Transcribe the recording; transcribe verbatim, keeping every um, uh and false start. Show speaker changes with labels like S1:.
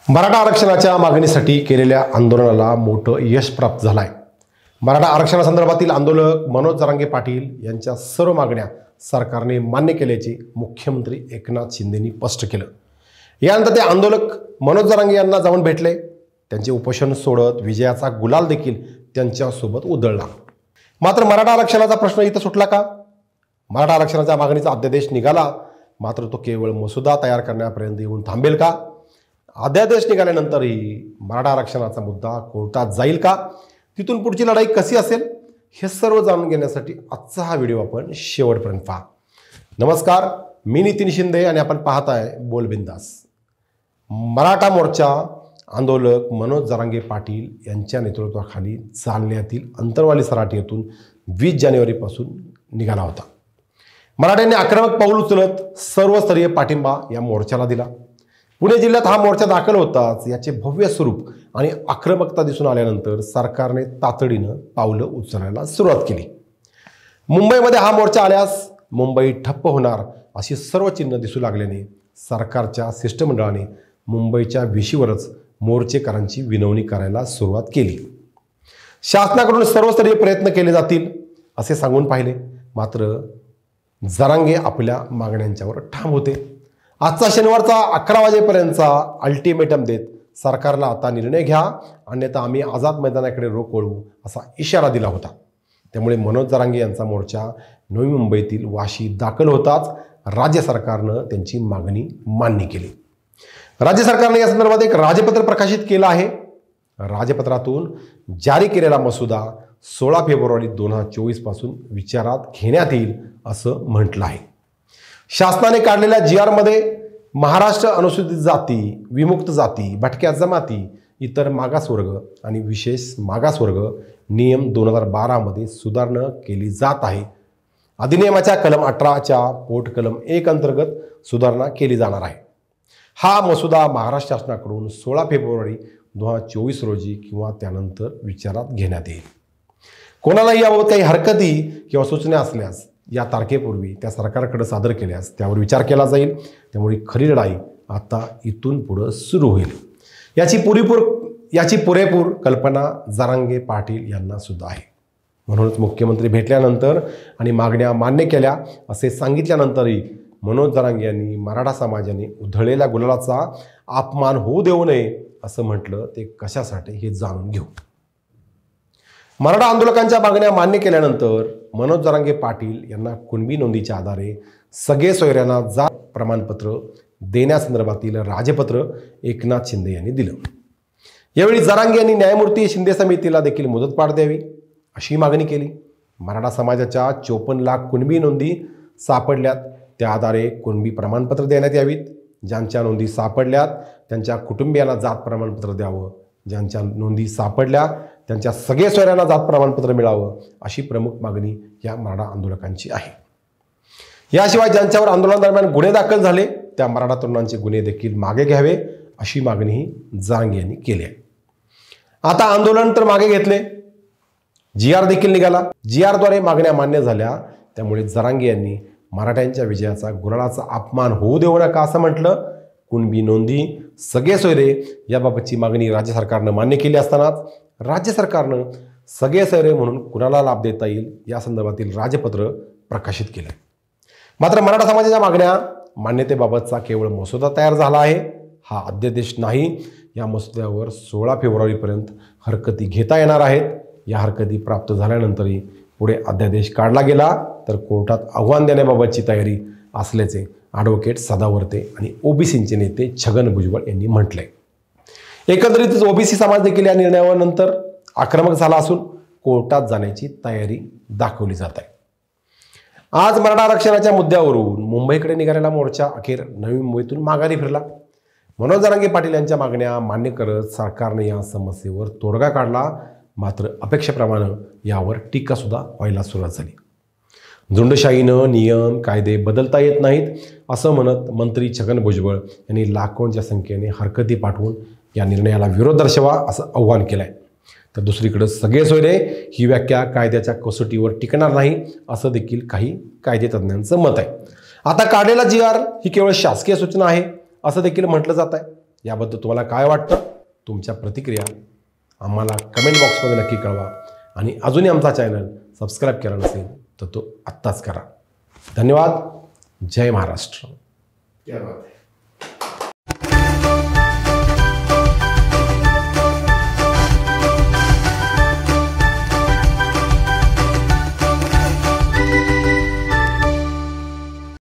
S1: मराठा आरक्षणाच्या मागणीसाठी केलेल्या आंदोलनाला मोठं यश प्राप्त झालं आहे। मराठा आरक्षणासंदर्भातील आंदोलक मनोज जरांगे पाटील यांच्या सर्व मागण्या सरकारने मान्य केल्याचे मुख्यमंत्री एकनाथ शिंदेंनी स्पष्ट केलं। यानंतर ते आंदोलक मनोज जरांगे यांना जाऊन भेटले। त्यांचे उपोषण सोडत विजयाचा गुलाल देखील त्यांच्यासोबत उधळला। मात्र मराठा आरक्षणाचा प्रश्न इथं सुटला का? मराठा आरक्षणाच्या मागणीचा अध्यादेश निघाला, मात्र तो केवळ मसुदा तयार करण्यापर्यंत येऊन थांबेल का? अध्यादेश निघाल्यानंतरही मराठा आरक्षणाचा मुद्दा कोर्टात जाईल का? तिथून पुढची लढाई कशी असेल हे सर्व जाणून घेण्यासाठी आजचा हा व्हिडिओ आपण शेवटपर्यंत पहा। नमस्कार, मी नितीन शिंदे आणि आपण पाहताय बोल बिंदास। मराठा मोर्चा आंदोलक मनोज जरांगे पाटील यांच्या नेतृत्वाखाली जालन्यातील अंतरवाली सराटी येथून वीस जानेवारीपासून निघाला होता। मराठ्यांनी आक्रमक पाऊल उचलत सर्वस्तरीय पाठिंबा या मोर्चाला दिला। पुणे जिल्ह्यात हा मोर्चा दाखल होताच याचे भव्य स्वरूप आणि आक्रमकता दिसून आल्यानंतर सरकारने तातडीनं पावलं उचलायला सुरुवात केली। मुंबईमध्ये हा मोर्चा आल्यास मुंबई ठप्प होणार अशी सर्व चिन्ह दिसू लागल्याने सरकारच्या शिष्टमंडळाने मुंबईच्या विशीवरच मोर्चेकरांची विनवणी करायला सुरुवात केली। शासनाकडून सर्वस्तरीय प्रयत्न केले जातील असे सांगून पाहिले, मात्र जरांगे आपल्या मागण्यांच्यावर ठाम होते। आजचा शनिवारचा अकरा वाजेपर्यंतचा अल्टिमेटम देत सरकारला आता निर्णय घ्या, अन्यथा आम्ही आझाद मैदानाकडे रोख वळवू असा इशारा दिला होता। त्यामुळे मनोज जरांगे यांचा मोर्चा नवी मुंबईतील वाशी दाखल होताच राज्य सरकारनं त्यांची मागणी मान्य केली। राज्य सरकारने या संदर्भात एक राजपत्र प्रकाशित केलं आहे। राजपत्रातून जारी केलेला मसुदा सोळा फेब्रुवारी दोन हजार चोवीस पासून विचारात घेण्यात येईल असं म्हटलं आहे। शासनाने काढलेल्या जी आर मध्ये महाराष्ट्र अनुसूचित जाती, विमुक्त जाती, भटक्या जमाती, इतर मागासवर्ग आणि विशेष मागासवर्ग नियम दोन हजार बारा मध्ये सुधारणा केली जात आहे। अधिनियमाच्या कलम अठराच्या पोट कलम एक अंतर्गत सुधारणा केली जाणार आहे। हा मसुदा महाराष्ट्र शासनाकडून सोळा फेब्रुवारी दोन हजार चोवीस रोजी किंवा त्यानंतर विचारात घेण्यात येईल। कोणालाही याबाबत काही हरकती किंवा सूचना असल्यास या तारखेपूर्वी त्या सरकारकडे सादर केल्यास त्यावर विचार केला जाईल। त्यामुळे खरी लढाई आता इथून पुढे सुरू होईल। याची पुरेपूर याची पुरेपूर कल्पना जरांगे पाटील यांना सुद्धा आहे। म्हणूनच मुख्यमंत्री भेटल्यानंतर आणि मागण्या मान्य केल्या असे सांगितल्यानंतरही मनोज जरांगे यांनी मराठा समाजाने उधळलेल्या गुलालाचा अपमान होऊ देऊ नये असं म्हटलं। ते कशासाठी हे जाणून घेऊ। मराठा आंदोलकांच्या मागण्या मान्य केल्यानंतर मनोज जरांगे पाटील यांना कुणबी नोंदीच्या आधारे सगळे सोयऱ्यांना जात प्रमाणपत्र देण्यासंदर्भातील राजपत्र एकनाथ शिंदे यांनी दिलं। यावेळी जरांगे यांनी न्यायमूर्ती शिंदे समितीला देखील मुदतवाढ द्यावी अशी मागणी केली। मराठा समाजाच्या चोपन्न लाख कुणबी नोंदी सापडल्यात, त्या आधारे कुणबी प्रमाणपत्र देण्यात यावीत। ज्यांच्या नोंदी सापडल्यात त्यांच्या कुटुंबियांना जात प्रमाणपत्र द्यावं। ज्यांच्या नोंदी सापडल्या त्यांच्या सगळे सोयऱ्यांना जात प्रमाणपत्र मिळावं अशी प्रमुख मागणी या मराठा आंदोलकांची आहे। याशिवाय ज्यांच्यावर आंदोलनादरम्यान गुन्हे दाखल झाले त्या मराठा तरुणांचे गुन्हे देखील मागे घ्यावे अशी मागणीही जरांगे यांनी केली आहे। आता आंदोलन तर मागे घेतले, जी आर देखील निघाला। जी आर द्वारे मागण्या मान्य झाल्या, त्यामुळे जरांगे यांनी मराठ्यांच्या विजयाचा गुलालाचा अपमान होऊ देऊ नका असं म्हटलं। कुणबी नोंदी, सगळे सोयरे याबाबतची मागणी राज्य सरकारनं मान्य केली असतानाच राज्य सरकारनं सगळे सोयरे म्हणून कुणाला लाभ देता येईल या संदर्भातील राजपत्र प्रकाशित केलं। मात्र मराठा समाजाच्या मागण्या मान्यतेबाबतचा केवळ मसुदा तयार झाला आहे, हा अध्यादेश नाही। या मसुद्यावर सोळा फेब्रुवारीपर्यंत हरकती घेता येणार आहेत। या हरकती प्राप्त झाल्यानंतरही पुढे अध्यादेश काढला गेला तर कोर्टात आव्हान देण्याबाबतची तयारी असल्याचे ॲडव्होकेट सदावर्ते आणि ओबीसीचे नेते छगन भुजबळ यांनी म्हटले। एकंदरीतच ओबीसी समाज देखील या निर्णयानंतर आक्रमक झाला असून कोर्टात जाण्याची तयारी दाखवली जात आहे। आज मराठा आरक्षणाच्या मुद्द्यावरून मुंबईकडे निघालेला मोर्चा अखेर नवी मुंबईतून माघारी फिरला। मनोज जरांगे पाटील यांच्या मागण्या मान्य करत सरकारने या समस्येवर तोडगा काढला, मात्र अपेक्षेप्रमाणे यावर टीका सुद्धा व्हायला सुरुवात झाली। झुंडशाहीनं नियम कायदे बदलता येत नाहीत असं म्हणत मंत्री छगन भुजबळ यांनी लाखोंच्या संख्येने हरकती पाठवून या निर्णयाला विरोध दर्शवा असं आव्हान केलं आहे। तर दुसरीकडे सगळे सोयरे ही व्याख्या कायद्याच्या कसोटीवर टिकणार नाही असं देखील काही कायदेतज्ञांचं मत आहे। आता काढलेला जी आर ही केवळ शासकीय सूचना आहे असं देखील म्हटलं जात आहे। याबद्दल तुम्हाला काय वाटतं? तुमच्या प्रतिक्रिया आम्हाला कमेंट बॉक्समध्ये नक्की कळवा आणि अजूनही आमचा चॅनल सबस्क्राईब केला नसेल तर तो आत्ताच करा. धन्यवाद. जय महाराष्ट्र.
S2: क्या बात है.